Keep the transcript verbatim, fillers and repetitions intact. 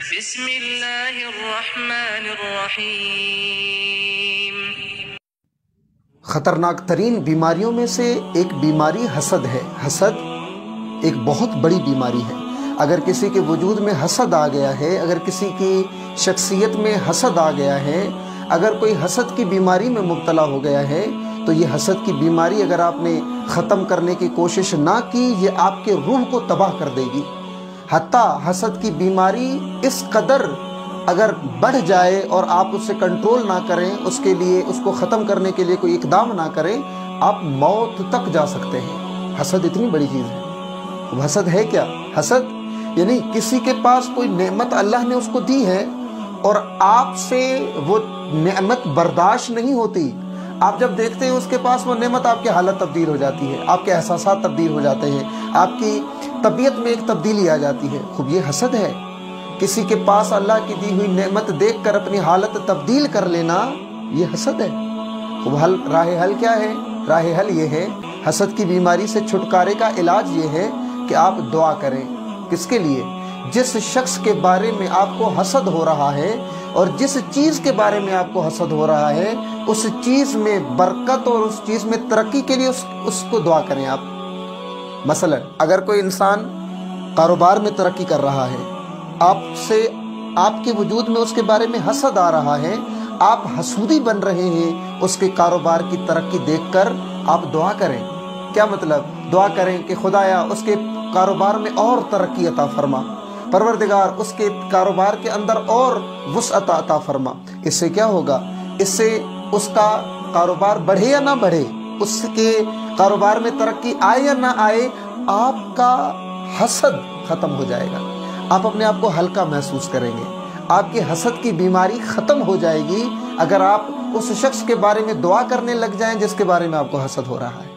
بسم اللہ الرحمن الرحیم۔ خطرناک ترین بیماریوں میں سے ایک بیماری حسد ہے۔ حسد ایک بہت بڑی بیماری ہے۔ اگر کسی کے وجود میں حسد آ گیا ہے، اگر کسی کی شخصیت میں حسد آ گیا ہے، اگر کوئی حسد کی بیماری میں مبتلا ہو گیا ہے، تو یہ حسد کی بیماری اگر آپ نے ختم کرنے کی کوشش نہ کی، یہ آپ کے روح کو تباہ کر دے گی۔ حتیٰ حسد کی بیماری اس قدر اگر بڑھ جائے اور آپ اس سے کنٹرول نہ کریں، اس کے لیے اس کو ختم کرنے کے لیے کوئی اقدام نہ کریں، آپ موت تک جا سکتے ہیں۔ حسد اتنی بڑی چیز ہے۔ اب حسد ہے کیا؟ حسد یعنی کسی کے پاس کوئی نعمت اللہ نے اس کو دی ہے اور آپ سے وہ نعمت برداشت نہیں ہوتی۔ آپ جب دیکھتے ہیں اس کے پاس وہ نعمت، آپ کی حالت تبدیل ہو جاتی ہے، آپ کے احساسات تبدیل ہو جاتے ہیں، آپ کی طبیعت میں ایک تبدیلی آ جاتی ہے۔ خوب یہ حسد ہے۔ کسی کے پاس اللہ کی دی ہوئی نعمت دیکھ کر اپنی حالت تبدیل کر لینا، یہ حسد ہے۔ خوب حل راہ حل کیا ہے؟ راہ حل یہ ہے، حسد کی بیماری سے چھٹکارے کا علاج یہ ہے کہ آپ دعا کریں۔ کس کے لیے؟ جس شخص کے بارے میں آپ کو حسد ہو رہا ہے اور جس چیز کے بارے میں آپ کو حسد ہو رہا ہے، اس چیز میں برکت اور اس چیز میں ترقی کے لیے اس, اس کو دعا کریں آپ۔ مثلا اگر کوئی انسان کاروبار میں ترقی کر رہا ہے، آپ سے آپ کے وجود میں اس کے بارے میں حسد آ رہا ہے، آپ حسودی بن رہے ہیں اس کے کاروبار کی ترقی دیکھ کر، آپ دعا کریں۔ کیا مطلب؟ دعا کریں کہ خدایا اس کے کاروبار میں اور ترقی عطا فرما، پروردگار اس کے کاروبار کے اندر اور وسعت عطا فرما۔ اس سے کیا ہوگا؟ اس سے اس کا کاروبار بڑھے یا نہ بڑھے، اس کے کاروبار میں ترقی آئے یا نہ آئے، آپ کا حسد ختم ہو جائے گا۔ آپ اپنے آپ کو ہلکا محسوس کریں گے، آپ کی حسد کی بیماری ختم ہو جائے گی اگر آپ اس شخص کے بارے میں دعا کرنے لگ جائیں جس کے بارے میں آپ کو حسد ہو رہا ہے۔